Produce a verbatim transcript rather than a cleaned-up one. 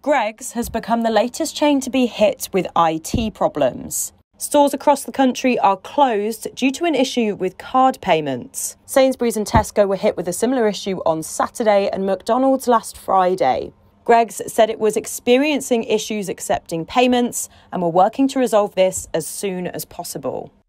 Greggs has become the latest chain to be hit with I T problems. Stores across the country are closed due to an issue with card payments. Sainsbury's and Tesco were hit with a similar issue on Saturday and McDonald's last Friday. Greggs said it was experiencing issues accepting payments and were working to resolve this as soon as possible.